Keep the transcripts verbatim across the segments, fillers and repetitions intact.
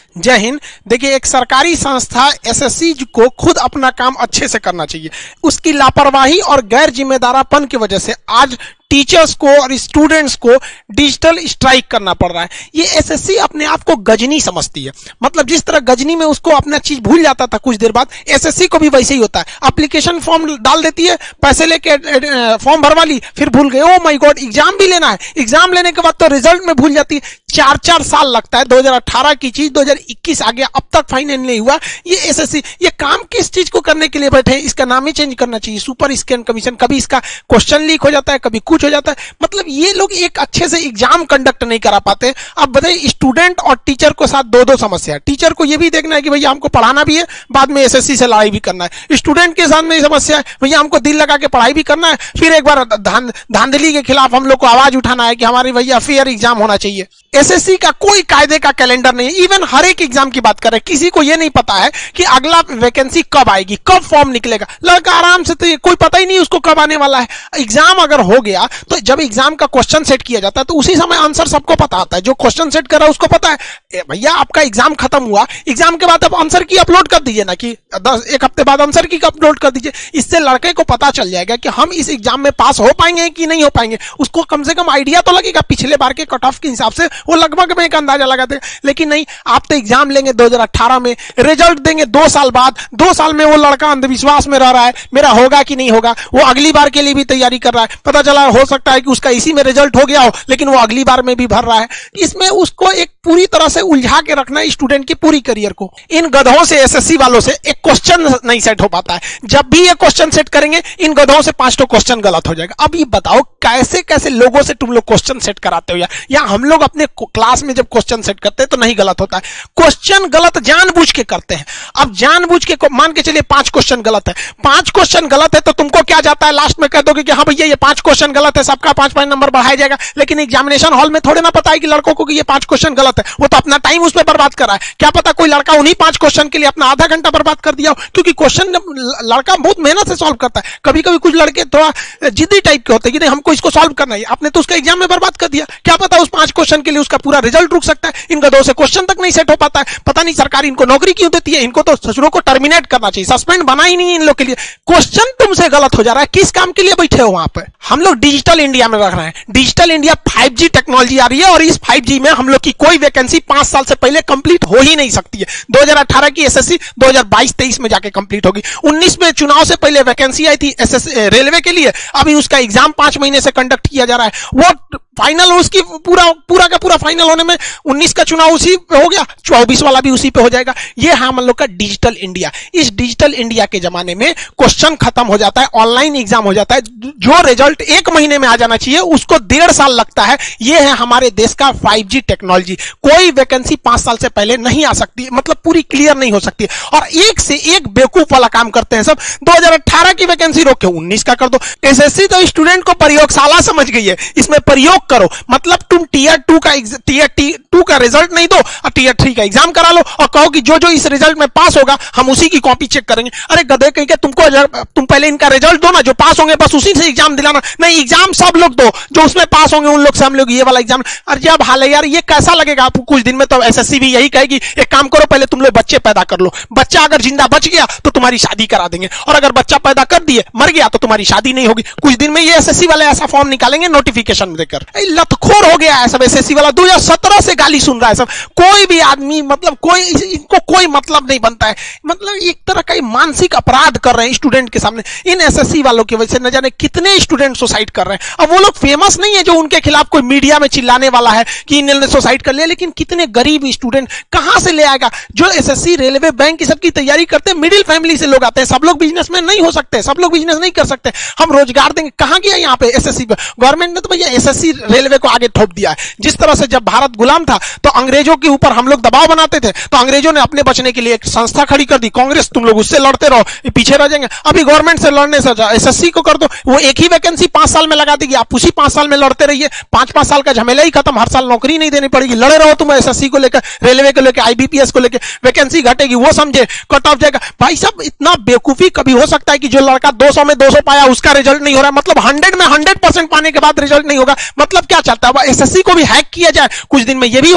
जय हिंद। देखिए, एक सरकारी संस्था एसएससी को खुद अपना काम अच्छे से करना चाहिए। उसकी लापरवाही और गैर जिम्मेदारापन की वजह से आज टीचर्स को और स्टूडेंट्स को डिजिटल स्ट्राइक करना पड़ रहा है। ये एसएससी अपने आप को गजनी समझती है। मतलब जिस तरह गजनी में उसको अपना चीज भूल जाता था कुछ देर बाद, एसएससी को भी वैसे ही होता है। एप्लीकेशन फॉर्म डाल देती है, पैसे लेके फॉर्म भरवा ली, फिर भूल गए, ओ माय गॉड एग्जाम भी लेना है। एग्जाम लेने के बाद तो रिजल्ट में भूल जाती है। चार चार साल लगता है, दो हज़ार अठारह की चीज दो हज़ार इक्कीस आ गया, अब तक फाइनल नहीं हुआ। ये एसएससी ये काम किस चीज को करने के लिए बैठे हैं? इसका नाम ही चेंज करना चाहिए, सुपर स्कैन कमीशन। कभी इसका क्वेश्चन लीक हो जाता है, कभी कुछ हो जाता है। मतलब ये लोग एक अच्छे से एग्जाम कंडक्ट नहीं करा पाते। अब बताइए, स्टूडेंट और टीचर को साथ दो दो समस्या है। टीचर को ये भी देखना है कि भैया हमको पढ़ाना भी है, बाद में एसएससी से लड़ाई भी करना है। स्टूडेंट के साथ में समस्या है, भैया हमको दिल लगा के पढ़ाई भी करना है, फिर एक बार धांधली के खिलाफ हम लोग को आवाज उठाना है कि हमारी भैया फेयर एग्जाम होना चाहिए। एसएससी का कोई कायदे का कैलेंडर नहीं है। इवन हर एक एग्जाम की बात करें, किसी को यह नहीं पता है कि अगला वैकेंसी कब आएगी, कब फॉर्म निकलेगा। लड़का आराम से, तो ये कोई पता ही नहीं उसको कब आने वाला है। एग्जाम अगर हो गया तो जब एग्जाम का क्वेश्चन सेट किया जाता है तो उसी समय आंसर सबको पता आता है। जो क्वेश्चन सेट कर रहा है उसको पता है भैया आपका एग्जाम खत्म हुआ, एग्जाम के बाद आप आंसर की अपलोड कर दीजिए ना, कि दस एक हफ्ते बाद आंसर की अपलोड कर दीजिए। इससे लड़के को पता चल जाएगा कि हम इस एग्जाम में पास हो पाएंगे कि नहीं हो पाएंगे। उसको कम से कम आइडिया तो लगेगा। पिछले बार के कट ऑफ के हिसाब से वो लगभग में एक अंदाजा लगाते हैं। लेकिन नहीं, आप तो एग्जाम लेंगे दो हज़ार अठारह में, रिजल्ट देंगे दो साल बाद। दो साल में वो लड़का अंधविश्वास में रह रहा है, मेरा होगा कि नहीं होगा। वो अगली बार के लिए भी तैयारी कर रहा है। पता चला हो सकता है कि उसका इसी में रिजल्ट हो गया हो, लेकिन वो अगली बार में भी भर रहा है। इसमें उसको एक पूरी तरह से उलझा के रखना है स्टूडेंट की पूरी करियर को। इन गधों से, एसएससी वालों से एक क्वेश्चन नहीं सेट हो पाता है। जब भी ये क्वेश्चन सेट करेंगे, इन गधों से पांच तो क्वेश्चन गलत हो जाएगा। अब ये बताओ कैसे कैसे लोगों से तुम लोग क्वेश्चन सेट कराते हो? या, या हम लोग अपने क्लास में जब क्वेश्चन सेट करते हैं तो नहीं गलत होता है। क्वेश्चन गलत जानबूझ के करते हैं। अब जानबूझ के मान के चलिए पांच क्वेश्चन गलत है, पांच क्वेश्चन गलत है तो तुमको क्या जाता है, लास्ट में कह दोगे कि हाँ भैया ये पांच क्वेश्चन गलत है, सबका पांच पांच नंबर बढ़ाया जाएगा। लेकिन एग्जामिनेशन हॉल में थोड़े ना पता है कि लड़कों को कि ये पांच क्वेश्चन गलत है। वो तो अपना टाइम उसमें बर्बाद कर रहा है। क्या पता कोई लड़का उन्हीं पांच क्वेश्चन के लिए अपना आधा घंटा बर्बाद कर दिया हो, क्योंकि क्वेश्चन लड़का बहुत मेहनत से सॉल्व करता है। कभी कभी कुछ लड़के थोड़ा जिद्दी टाइप के होते हैं कि नहीं हमको इसको सॉल्व करना है, आपने तो उसका एग्जाम में बर्बाद कर दिया। क्या पता उस पांच क्वेश्चन के लिए उसका पूरा रिजल्ट रुक सकता है। इन गधों से क्वेश्चन तक नहीं सेट हो पाता है। पता नहीं सरकार इनको नौकरी क्यों देती है। इनको तो ससुरों को टर्मिनेट करना चाहिए, सस्पेंड बना ही नहीं इन लोग के लिए। क्वेश्चन तुमसे गलत हो जा रहा है, किस काम के लिए बैठे हो वहां पे? हम लोग डिजिटल इंडिया में रख रहे हैं। Digital India five G technology आ रही है और इस फाइव जी में हम लोग की कोई वैकेंसी पांच साल से पहले कंप्लीट हो ही नहीं सकती है। दो हज़ार अठारह की एसएससी दो हज़ार बाईस तेईस में जाके कंप्लीट होगी। उन्नीस में चुनाव से पहले वैकेंसी आई थी एसएस रेलवे के लिए, अभी उसका एग्जाम पांच महीने से कंडक्ट किया जा रहा है। वो फाइनल उसकी पूरा पूरा का पूरा फाइनल होने में उन्नीस का चुनाव उसी पे हो गया, चौबीस वाला भी उसी पे हो जाएगा। ये है हम लोग का डिजिटल इंडिया। इस डिजिटल इंडिया के जमाने में क्वेश्चन खत्म हो जाता है, ऑनलाइन एग्जाम हो जाता है। जो रिजल्ट एक महीने में आ जाना चाहिए उसको डेढ़ साल लगता है। ये है हमारे देश का फाइव जी टेक्नोलॉजी। कोई वैकेंसी पांच साल से पहले नहीं आ सकती, मतलब पूरी क्लियर नहीं हो सकती। और एक से एक बेवकूफ वाला काम करते हैं सब। दो हज़ार अठारह की वैकेंसी रोक के उन्नीस का कर दो। एसएससी तो स्टूडेंट को प्रयोगशाला समझ गई है, इसमें प्रयोग करो। मतलब तुम टीयर टू का टीयर टू का रिजल्ट नहीं दो और टीयर थ्री का एग्जाम करा लो और कहो कि जो जो इस रिजल्ट में पास होगा हम उसी की कॉपी चेक करेंगे। अरे गधे कहीं के, तुमको तुम पहले इनका रिजल्ट दो ना, जो पास होंगे बस उसी से एग्जाम दिलाना। नहीं, एग्जाम सब लोग दो, जो उसमें पास होंगे उन लोग से हम लोग ये वाला एग्जाम। अरे जब हाल है यार, ये कैसा लगेगा आपको? कुछ दिन में तो एसएससी भी यही कहेगी, एक काम करो पहले तुम लोग बच्चे पैदा कर लो। बच्चा अगर जिंदा बच गया तो तुम्हारी शादी करा देंगे, और अगर बच्चा पैदा कर दिए मर गया तो तुम्हारी शादी नहीं होगी। कुछ दिन में ये एसएससी वाले ऐसा फॉर्म निकालेंगे नोटिफिकेशन देकर। लतखोर हो गया है सब एसएससी वाला। दो हज़ार सत्रह से गाली सुन रहा है सब। कोई भी आदमी, मतलब कोई इनको कोई मतलब नहीं बनता है। मतलब एक तरह का मानसिक अपराध कर रहे हैं स्टूडेंट के सामने। इन एसएससी वालों की वजह से न जाने कितने स्टूडेंट सुसाइड कर रहे हैं। अब वो लोग फेमस नहीं है जो उनके खिलाफ कोई मीडिया में चिल्लाने वाला है कि इन्होंने सुसाइड कर लिया, लेकिन कितने गरीब स्टूडेंट कहां से ले आएगा? जो एसएससी, रेलवे, बैंक की सबकी तैयारी करते हैं, मिडिल फैमिली से लोग आते हैं। सब लोग बिजनेसमैन नहीं हो सकते, सब लोग बिजनेस नहीं कर सकते। हम रोजगार देंगे, कहां गया यहाँ पे एसएससी? गवर्नमेंट ने तो भैया एसएससी रेलवे को आगे थोप दिया है। जिस तरह से जब भारत गुलाम था तो अंग्रेजों के ऊपर हम लोग दबाव बनाते थे, तो अंग्रेजों ने अपने बचने के लिए एक संस्था खड़ी कर दी, कांग्रेस। तुम लोग उससे लड़ते रहो, पीछे रह जाएंगे। अभी गवर्नमेंट से लड़ने से एसएससी को कर दो, वो एक ही वैकेंसी पांच साल में लगा देगी, आप उसी पांच साल में लड़ते रहिए। पांच पांच साल का झमेला ही खत्म, हर साल नौकरी नहीं देनी पड़ेगी। लड़े रहो तुम एसएससी को लेकर, रेलवे को लेकर, आईबीपीएस को लेकर। वैकेंसी घटेगी, वो समझे, कट ऑफ जाएगा। भाई साहब, इतना बेवकूफी कभी हो सकता है कि जो लड़का दो सौ में दो सौ पाया उसका रिजल्ट नहीं हो रहा, मतलब हंड्रेड में हंड्रेड परसेंट पाने के बाद रिजल्ट नहीं होगा? मतलब क्या चाहता है? एसएससी को भी हैक किया जाए, कुछ दिन में ये भी होगा।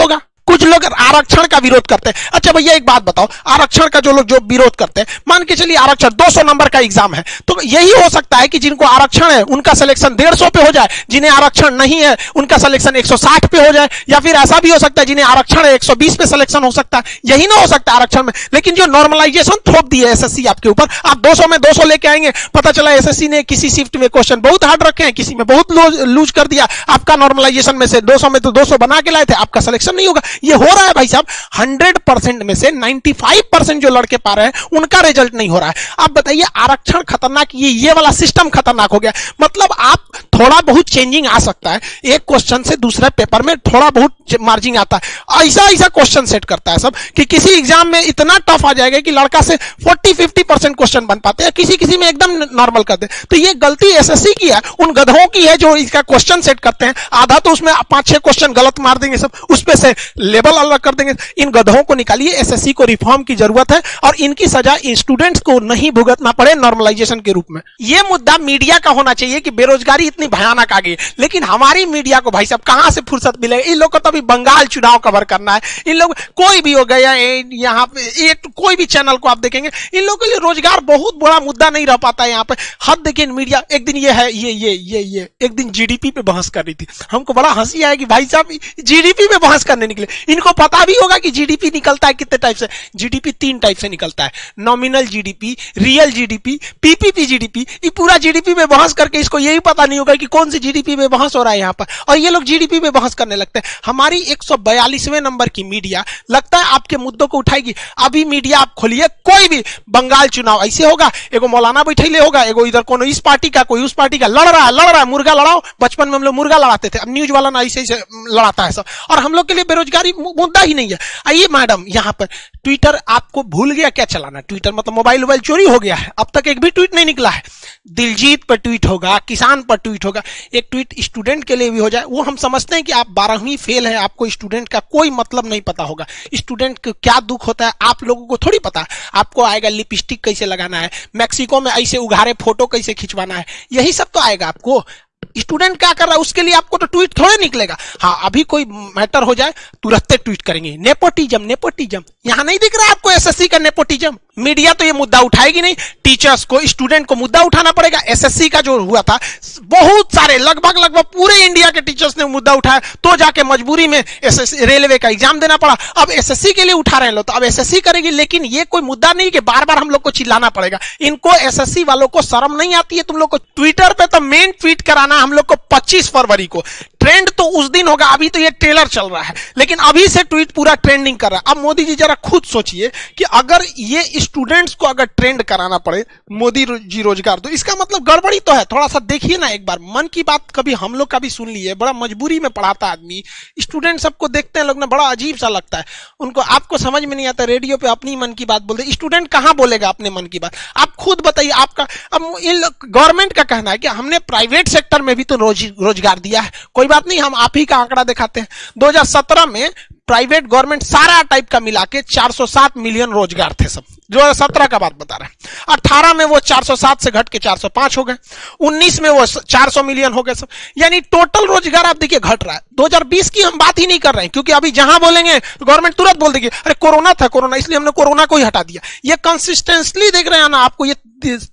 कुछ लोग आरक्षण का विरोध करते हैं। अच्छा भैया एक बात बताओ, आरक्षण का जो लोग जो विरोध करते हैं, मान के चलिए आरक्षण दो सौ नंबर का एग्जाम है, तो यही हो सकता है कि जिनको आरक्षण है उनका सिलेक्शन डेढ़ सौ पे हो जाए, जिन्हें आरक्षण नहीं है उनका सिलेक्शन एक सौ साठ पे हो जाए, या फिर ऐसा भी हो सकता है जिन्हें आरक्षण है एक सौ बीस पे सिलेक्शन हो सकता है। यही ना हो सकता है आरक्षण में। लेकिन जो नॉर्मलाइजेशन थोप दी है एसएससी आपके ऊपर, आप दो सौ में दो सौ लेके आएंगे, पता चला एसएससी ने किसी शिफ्ट में क्वेश्चन बहुत हार्ड रखे हैं, किसी में बहुत लूज कर दिया, आपका नॉर्मलाइजेशन में से दो सौ में तो दो सौ बना के लाए थे, आपका सिलेक्शन नहीं होगा। ये हो रहा है भाई साहब, हंड्रेड परसेंट में से पचानवे परसेंट जो लड़के पा रहे हैं उनका रिजल्ट नहीं हो रहा है। आप बताइए आरक्षण खतरनाक, ये ये वाला सिस्टम खतरनाक हो गया। मतलब आप थोड़ा बहुत चेंजिंग आ सकता है, एक क्वेश्चन से दूसरे पेपर में थोड़ा बहुत मार्जिंग आता है, ऐसा ऐसा क्वेश्चन सेट करता है सब कि किसी एग्जाम में इतना टफ आ जाएगा कि लड़का से चालीस पचास परसेंट क्वेश्चन बन पाते हैं, किसी किसी में एकदम नॉर्मल करते हैं। तो ये गलती एसएससी की है, उन गधों की है जो इसका क्वेश्चन सेट करते हैं, आधा तो उसमें पांच छह क्वेश्चन गलत मार देंगे सब, उस पे से लेवल अलग कर देंगे। इन गधों को निकालिए, एसएससी को रिफॉर्म की जरूरत है और इनकी सजा स्टूडेंट्स को नहीं भुगतना पड़े नॉर्मलाइजेशन के रूप में। यह मुद्दा मीडिया का होना चाहिए कि बेरोजगारी इतनी भयानक आ गई, लेकिन हमारी मीडिया को भाई साहब कहां से फुर्सत मिलेगी? इन लोग को तो अभी बंगाल चुनाव कवर करना है, इन लोग कोई भी हो गया यहाँ पे एक कोई भी चैनल को आप देखेंगे, इन लोगों के लिए रोजगार बहुत बड़ा मुद्दा नहीं रह पाता है यहाँ पे। हद देखिए मीडिया, एक दिन ये है ये ये ये ये एक दिन जीडीपी पे बहस कर रही थी, हमको बड़ा हंसी आया कि भाई साहब जीडीपी पे बहस करने निकले। इनको पता भी होगा कि जीडीपी निकलता है कितने टाइप से। जीडीपी तीन टाइप से निकलता है, nominal GDP, real GDP, PPP GDP. ये पूरा जीडीपी में बहस करके इसको यही पता नहीं होगा कि कौन सी जीडीपी में बहस हो रहा है यहाँ पर, और ये लोग जीडीपी में बहस करने लगते हैं। हमारी एक सौ बयालीसवें नंबर की मीडिया लगता है आपके मुद्दों को उठाएगी। अभी मीडिया आप खोलिए, कोई भी बंगाल चुनाव ऐसे होगा, एगो मौलाना बैठे होगा, एगो इधर कोनो इस पार्टी का कोई उस पार्टी का, लड़ रहा है लड़ रहा है मुर्गा लड़ाओ। बचपन में हम लोग मुर्गा लड़ाते थे, अब न्यूज वाला ना ऐसे ऐसे लड़ाता है सब, और हम लोग के लिए बेरोजगारी मुद्दा ही नहीं है। आइए मैडम यहाँ पर ट्विटर आपको भूल गया क्या चलाना? ट्विटर मतलब मोबाइल मोबाइल चोरी हो गया है, अब तक एक भी ट्वीट नहीं निकला है। दिलजीत पर ट्वीट होगा, किसान पर ट्वीट होगा, एक ट्वीट स्टूडेंट के लिए भी हो जाए। वो हम समझते हैं कि आप बारहवीं फेल है, आपको स्टूडेंट का कोई मतलब नहीं पता होगा, स्टूडेंट को क्या दुख होता है आप लोगों को थोड़ी पता। आपको आएगा लिपस्टिक कैसे लगाना है, मैक्सिको में ऐसे उघारे फोटो कैसे खिंचवाना है, यही सब तो आएगा आपको। स्टूडेंट क्या कर रहा है उसके लिए आपको तो ट्वीट थोड़े निकलेगा। हाँ अभी कोई मैटर हो जाए तुरंत ट्वीट करेंगे, नेपोटिज्म नेपोटिज्म। यहां नहीं दिख रहा आपको एसएससी का नेपोटिज्म? मीडिया तो ये मुद्दा उठाएगी नहीं, टीचर्स को स्टूडेंट को मुद्दा उठाना पड़ेगा। एसएससी का जो हुआ था बहुत सारे लगभग लगभग पूरे इंडिया के टीचर्स ने मुद्दा उठाया, तो जाके मजबूरी में एसएससी रेलवे का एग्जाम देना पड़ा। अब एसएससी के लिए उठा रहे हैं लोग, तो अब एसएससी करेगी, लेकिन ये कोई मुद्दा नहीं कि बार बार हम लोग को चिल्लाना पड़ेगा। इनको एसएससी वालों को शर्म नहीं आती है तुम लोग को? ट्विटर पे तो मेन ट्वीट कराना हम लोग को पच्चीस फरवरी को, ट्रेंड तो उस दिन होगा, अभी तो ये ट्रेलर चल रहा है, लेकिन अभी से ट्वीट पूरा ट्रेंडिंग कर रहा है। अब मोदी जी जरा खुद सोचिए कि अगर ये स्टूडेंट्स को अगर ट्रेंड कराना पड़े मोदी जी रोजगार, तो इसका मतलब गड़बड़ी तो है। थोड़ा सा देखिए ना एक बार, मन की बात कभी हम लोग का भी सुन लिए, बड़ा मजबूरी में पढ़ाता आदमी, स्टूडेंट सबको देखते हैं लोग ना, बड़ा अजीब सा लगता है उनको। आपको समझ में नहीं आता, रेडियो पे अपनी मन की बात बोलते, स्टूडेंट कहां बोलेगा अपने मन की बात? आप खुद बताइए। आपका अब इन गवर्नमेंट का कहना है कि हमने प्राइवेट सेक्टर में भी तो रोज, रोजगार दिया है। कोई बात नहीं, हम आप ही का आंकड़ा दिखाते हैं। दो हज़ार सत्रह में प्राइवेट गवर्नमेंट सारा टाइप का मिला के चार सौ सात मिलियन रोजगार थे सब, दो हज़ार सत्रह का बात बता रहे हैं। अठारह में वो चार सौ सात से घट के चार सौ पाँच हो गए, उन्नीस में वो चार सौ मिलियन हो गए सब, यानी टोटल रोजगार आप देखिए घट रहा है। दो हज़ार बीस की हम बात ही नहीं कर रहे हैं, क्योंकि अभी जहां बोलेंगे तो गवर्नमेंट तुरंत बोल देगी अरे कोरोना था कोरोना, इसलिए हमने कोरोना को ही हटा दिया। ये कंसिस्टेंटली देख रहे हैं ना आपको, ये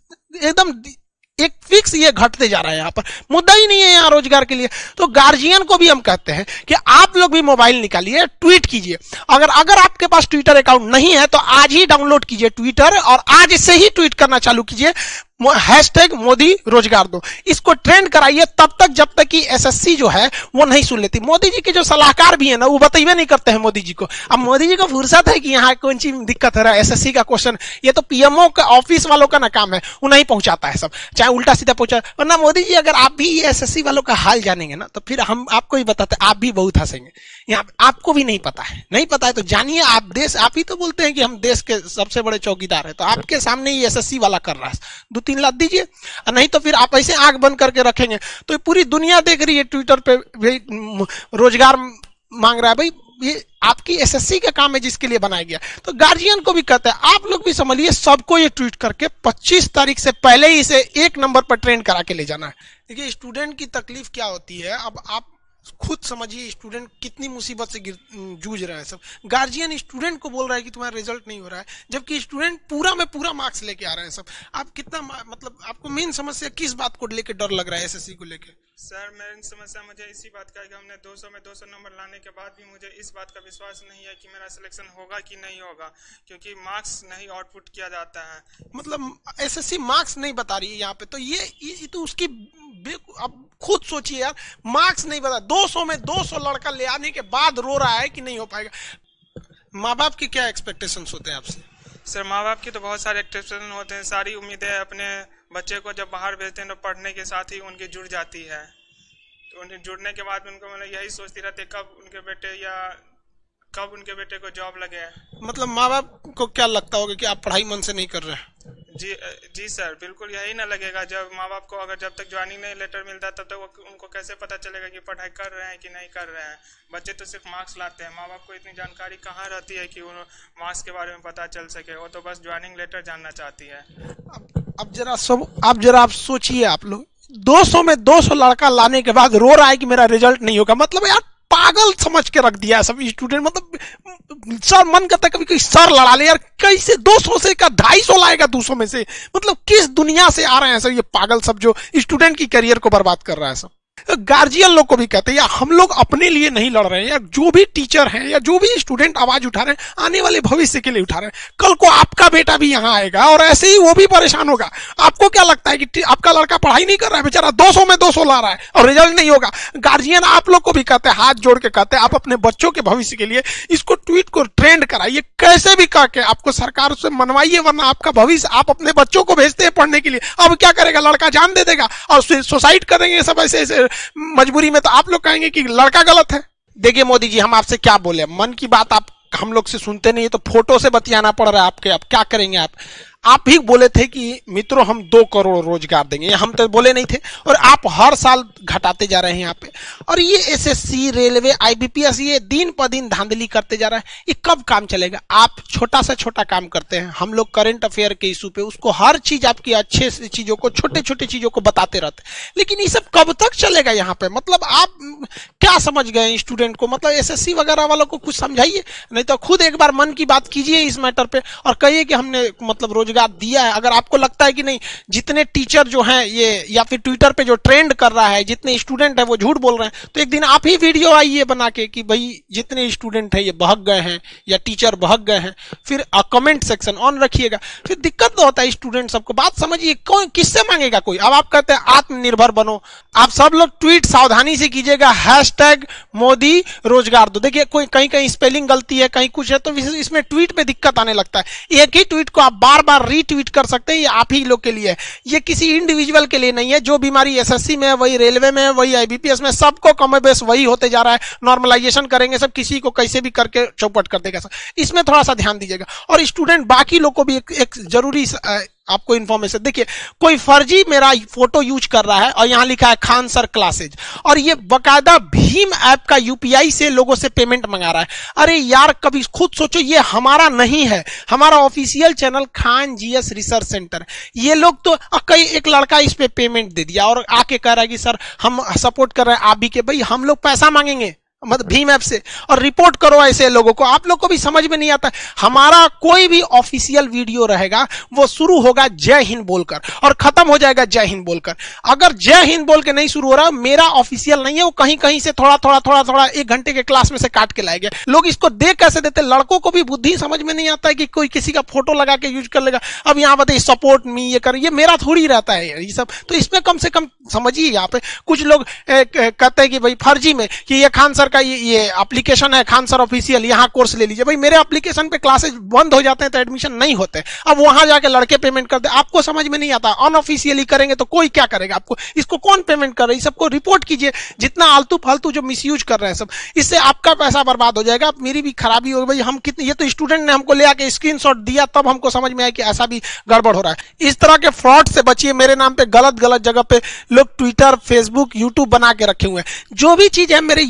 एकदम एक फिक्स ये घटते जा रहा है, यहाँ पर मुद्दा ही नहीं है यहाँ रोजगार के लिए। तो गार्जियन को भी हम कहते हैं कि आप लोग भी मोबाइल निकालिए, ट्वीट कीजिए। अगर अगर आपके पास ट्विटर अकाउंट नहीं है तो आज ही डाउनलोड कीजिए ट्विटर, और आज से ही ट्वीट करना चालू कीजिए, हैशटैग मोदी रोजगार दो, इसको ट्रेंड कराइए तब तक जब तक कि एसएससी जो है वो नहीं सुन लेती। मोदी जी के जो सलाहकार भी है ना वो बताइए नहीं करते हैं मोदी जी को। अब मोदी जी को फुर्सत है कि यहाँ कौन सी दिक्कत हो रहा है, एसएससी का क्वेश्चन, ये तो पीएमओ का ऑफिस वालों का ना काम है, वो नहीं पहुंचाता है सब, चाहे उल्टा सीधा पहुंचा। वरना मोदी जी अगर आप भी एसएससी वालों का हाल जानेंगे ना तो फिर हम आपको ही बताते, आप भी बहुत हंसेंगे। यहाँ आपको भी नहीं पता है, नहीं पता है तो जानिए। आप देश, आप ही तो बोलते हैं कि हम देश के सबसे बड़े चौकीदार है, तो आपके सामने ही एसएससी वाला कर रहा है, दो तीन लाख दीजिए, नहीं तो फिर आप ऐसे आंख बंद करके रखेंगे तो पूरी दुनिया देख रही है ट्विटर पे रोजगार मांग रहा है। भाई ये आपकी एसएससी का काम है जिसके लिए बनाया गया। तो गार्जियन को भी कहते हैं आप लोग भी समझिए, सबको ये ट्वीट करके पच्चीस तारीख से पहले ही इसे एक नंबर पर ट्रेंड करा के ले जाना है। देखिए स्टूडेंट की तकलीफ क्या होती है, अब आप खुद समझिए स्टूडेंट कितनी मुसीबत से जूझ रहा है। सब गार्जियन स्टूडेंट को बोल रहा है कि तुम्हारा रिजल्ट नहीं हो रहा है, जबकि स्टूडेंट पूरा में पूरा मार्क्स लेके आ रहे हैं। सब आप कितना मतलब आपको मेन समस्या किस बात को लेके डर लग रहा है एसएससी को लेके? सर मेरी समस्या मुझे इसी बात का है कि हमने दो सौ में दो सौ नंबर लाने के बाद भी मुझे इस बात का विश्वास नहीं है कि मेरा सिलेक्शन होगा कि नहीं होगा, क्योंकि मार्क्स नहीं आउटपुट किया जाता है। मतलब एसएससी मार्क्स नहीं बता रही है यहाँ पे, तो ये, ये तो उसकी अब खुद सोचिए यार, मार्क्स नहीं बता, दो सौ में दो सौ लड़का ले आने के बाद रो रहा है कि नहीं हो पाएगा। माँ बाप के क्या एक्सपेक्टेशंस होते हैं आपसे? सर माँ बाप की तो बहुत सारे एक्सपेक्टेशन होते हैं, सारी उम्मीदें अपने बच्चे को जब बाहर भेजते हैं तो पढ़ने के साथ ही उनकी जुड़ जाती है। तो उनके जुड़ने के बाद उनको मतलब यही सोचती रहती है कब उनके बेटे या कब उनके बेटे को जॉब लगे। मतलब माँ बाप को क्या लगता होगा कि आप पढ़ाई मन से नहीं कर रहे हैं? जी जी सर, बिल्कुल यही ना लगेगा। जब माँ बाप को अगर जब तक ज्वाइनिंग नहीं लेटर मिलता तब तक तो उनको कैसे पता चलेगा कि पढ़ाई कर रहे हैं कि नहीं कर रहे हैं। बच्चे तो सिर्फ मार्क्स लाते हैं, माँ बाप को इतनी जानकारी कहाँ रहती है कि उन मार्क्स के बारे में पता चल सके। वो तो बस ज्वाइनिंग लेटर जानना चाहती है। अब, अब जरा सब आप जरा आप सोचिए, आप लोग दो सौ में दो सौ लड़का लाने के बाद रो रहा है कि मेरा रिजल्ट नहीं होगा। मतलब यार पागल समझ के रख दिया है सब स्टूडेंट। मतलब सर मन करता है कभी कोई सर लड़ा ले यार, कैसे दो सौ से का ढाई सौ लाएगा दो सौ में से? मतलब किस दुनिया से आ रहे हैं सर ये पागल सब जो स्टूडेंट की करियर को बर्बाद कर रहा है सब। गार्जियन लोग को भी कहते हैं यार हम लोग अपने लिए नहीं लड़ रहे हैं यार, जो भी टीचर हैं या जो भी स्टूडेंट आवाज उठा रहे हैं आने वाले भविष्य के लिए उठा रहे हैं। कल को आपका बेटा भी यहाँ आएगा और ऐसे ही वो भी परेशान होगा। आपको क्या लगता है कि आपका लड़का पढ़ाई नहीं कर रहा है, बेचारा दो सौ में दो सौ ला रहा है और रिजल्ट नहीं होगा? गार्जियन आप लोग को भी कहते हैं, हाथ जोड़ के कहते हैं आप अपने बच्चों के भविष्य के लिए इसको ट्वीट को ट्रेंड कराइए, कैसे भी करके आपको सरकार से मनवाइए, वरना आपका भविष्य आप अपने बच्चों को भेजते हैं पढ़ने के लिए। अब क्या करेगा, लड़का जान दे देगा और सुसाइड करेंगे सब ऐसे ऐसे मजबूरी में, तो आप लोग कहेंगे कि लड़का गलत है। देखिए मोदी जी हम आपसे क्या बोले, मन की बात आप हम लोग से सुनते नहीं है तो फोटो से बतियाना पड़ रहा है आपके। आप क्या करेंगे? आप आप ही बोले थे कि मित्रों हम दो करोड़ रोजगार देंगे, हम तो बोले नहीं थे और आप हर साल घटाते जा रहे हैं यहाँ पे। और ये एसएससी, रेलवे, आईबीपीएस ये दिन पर दिन धांधली करते जा रहा है, ये कब काम चलेगा? आप छोटा सा छोटा काम करते हैं, हम लोग करंट अफेयर के इशू पे उसको हर चीज आपकी अच्छे से चीजों को छोटे छोटे चीजों को बताते रहते हैं, लेकिन ये सब कब तक चलेगा यहाँ पे? मतलब आप क्या समझ गए स्टूडेंट को? मतलब एसएससी वगैरह वालों को कुछ समझाइए, नहीं तो खुद एक बार मन की बात कीजिए इस मैटर पे और कहिए कि हमने मतलब रोजगार दिया है। अगर आपको लगता है कि नहीं जितने टीचर जो हैं ये या फिर ट्विटर पे जो ट्रेंड कर रहा है जितने स्टूडेंट है वो झूठ बोल रहे हैं, तो एक दिन आप ही वीडियो आइए बना के कि भाई जितने स्टूडेंट है ये बहक गए हैं या टीचर बहक गए हैं, फिर कमेंट सेक्शन ऑन रखिएगा। फिर दिक्कत तो होता है स्टूडेंट सबको। बात समझिए, कौन किससे मांगेगा कोई? अब आप कहते हैं आत्मनिर्भर बनो, आप सब लोग ट्वीट सावधानी से कीजिएगा, हैशटैग मोदी रोजगार दो। देखिए कोई कहीं कहीं स्पेलिंग गलती है, कहीं कुछ है, तो इसमें ट्वीट में दिक्कत आने लगता है। एक ही ट्वीट को आप बार बार रीट्वीट कर सकते हैं, ये आप ही लोग के लिए है, ये किसी इंडिविजुअल के लिए नहीं है। जो बीमारी एसएससी में है वही रेलवे में है, वही आईबीपीएस में, सबको कम बेस वही होते जा रहा है। नॉर्मलाइजेशन करेंगे सब, किसी को कैसे भी करके चौपट कर देगा सब। इसमें थोड़ा सा ध्यान दीजिएगा। और स्टूडेंट बाकी लोग को भी एक, एक जरूरी आपको इन्फॉर्मेशन, देखिए कोई फर्जी मेरा फोटो यूज कर रहा है और यहां लिखा है खान सर क्लासेज, और ये बकायदा भीम ऐप का यूपीआई से लोगों से पेमेंट मंगा रहा है। अरे यार कभी खुद सोचो, ये हमारा नहीं है, हमारा official channel Khan GS research centre. ये लोग तो कई एक लड़का इस पे पेमेंट दे दिया और आके कह रहा है कि सर हम सपोर्ट कर रहे हैं आप भी के। भाई हम लोग पैसा मांगेंगे मतलब भीम ऐप से और रिपोर्ट करो ऐसे लोगों को? आप लोग को भी समझ में नहीं आता। हमारा कोई भी ऑफिशियल वीडियो रहेगा वो शुरू होगा जय हिंद बोलकर और खत्म हो जाएगा जय हिंद बोलकर। अगर जय हिंद बोल के नहीं शुरू हो रहा, मेरा ऑफिशियल नहीं है, वो कहीं कहीं से थोड़ा थोड़ा थोड़ा थोड़ा एक घंटे के क्लास में से काट के लाएंगे। लोग इसको देख कैसे देते? लड़कों को भी बुद्धि समझ में नहीं आता है कि कोई किसी का फोटो लगा के यूज कर लेगा। अब यहाँ बताइए सपोर्ट मी ये कर, ये मेरा थोड़ी रहता है ये सब। तो इसमें कम से कम समझिए। यहाँ पे कुछ लोग कहते हैं कि भाई फर्जी में कि ये खान सर का ये ये एप्लीकेशन है खान सर ऑफिशियल, यहाँ कोर्स ले लीजिए। भाई मेरे एप्लीकेशन पे क्लासेस बंद हो जाते हैं तो एडमिशन नहीं होते, अब वहां जाके लड़के पेमेंट करते। आपको समझ में नहीं आता, अनऑफिशियली करेंगे तो कोई क्या करेगा आपको? इसको कौन पेमेंट कर रहा है? सबको रिपोर्ट कीजिए, जितना आलतू फालतू जो मिसयूज कर रहे हैं सब, इससे आपका पैसा बर्बाद हो जाएगा, मेरी भी खराबी होगी। भाई हम कितने, ये तो स्टूडेंट ने हमको ले आके स्क्रीनशॉट दिया तब हमको समझ में आया कि ऐसा भी गड़बड़ हो रहा है। इस तरह के फ्रॉड से बचिए। मेरे नाम पे गलत गलत जगह पे लोग ट्विटर, फेसबुक, यूट्यूब बना के रखे हुए हैं। जो भी चीज है मेरे यूट्यूब चैनल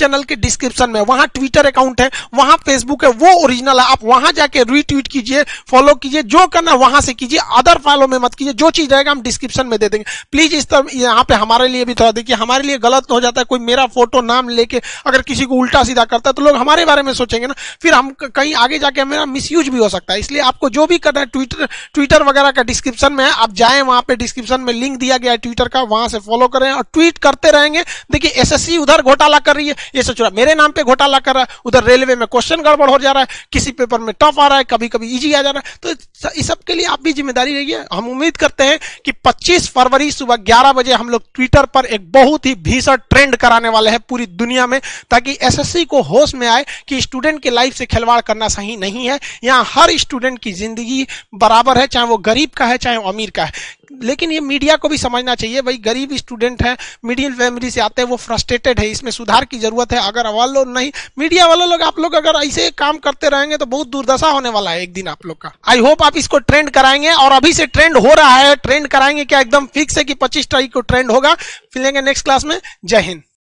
चैनल के डिस्क्रिप्शन में, वहां ट्विटर अकाउंट है, वहां फेसबुक है, वो ओरिजिनल है, आप वहां जाके रीट्वीट कीजिए, फॉलो कीजिए, जो करना वहां से कीजिए, अदर फॉलो में मत कीजिए। जो चीज रहेगा हम डिस्क्रिप्शन में दे देंगे। प्लीज इस तरह यहाँ पे हमारे लिए भी थोड़ा देखिए, हमारे लिए गलत हो जाता है, कोई मेरा फोटो नाम लेके अगर किसी को उल्टा सीधा करता है तो लोग हमारे बारे में सोचेंगे ना, फिर हम कहीं आगे जाके मेरा मिसयूज भी हो सकता है। इसलिए आपको जो भी करना है, ट्विटर ट्विटर वगैरह का डिस्क्रिप्शन में है, आप जाएं, वहां पे डिस्क्रिप्शन में लिंक दिया गया है ट्विटर का, वहां से फॉलो करें और ट्वीट करते रहेंगे। देखिए एसएससी उधर घोटाला कर रही है, ये सोच रहा मेरे नाम पे घोटाला कर रहा है, उधर रेलवे में क्वेश्चन गड़बड़ हो जा रहा है, किसी पेपर में टफ आ रहा है, कभी कभी इजी आ जा रहा है। तो इस सब के लिए आप भी जिम्मेदारी रहिए। हम उम्मीद करते हैं कि पच्चीस फरवरी सुबह ग्यारह बजे हम लोग ट्विटर पर एक बहुत ही भीषण ट्रेंड कराने वाले हैं पूरी दुनिया में, ताकि एसएससी को होश में आए कि स्टूडेंट के लाइफ से खिलवाड़ करना सही नहीं है। यहाँ हर स्टूडेंट की जिंदगी बराबर है, चाहे वो गरीब का है चाहे वो अमीर का है। लेकिन ये मीडिया को भी समझना चाहिए, भाई गरीब स्टूडेंट है, मिडिल फैमिली से आते हैं, वो फ्रस्ट्रेटेड है, इसमें सुधार की जरूरत है। अगर वो लोग नहीं, मीडिया वाले लोग, आप लोग अगर ऐसे काम करते रहेंगे तो बहुत दुर्दशा होने वाला है एक दिन आप लोग का। आई होप आप इसको ट्रेंड कराएंगे, और अभी से ट्रेंड हो रहा है। ट्रेंड कराएंगे क्या, एकदम फिक्स है कि पच्चीस तारीख को ट्रेंड होगा। फिर लेंगे नेक्स्ट क्लास में। जय हिंद।